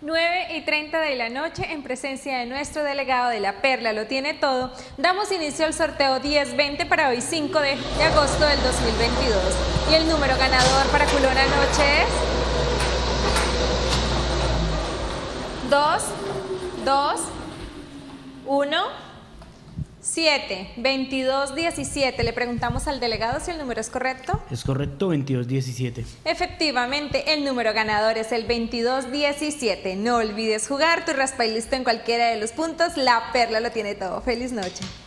9:30 de la noche, en presencia de nuestro delegado de La Perla Lo Tiene Todo, damos inicio al sorteo 1020 para hoy 5 de agosto del 2022. Y el número ganador para Culona Noche es 2, 2, 1, 7, 22, 17. Le preguntamos al delegado si el número es correcto. Es correcto, 2217. Efectivamente, el número ganador es el 2217. No olvides jugar tu raspa y listo en cualquiera de los puntos. La Perla Lo Tiene Todo. Feliz noche.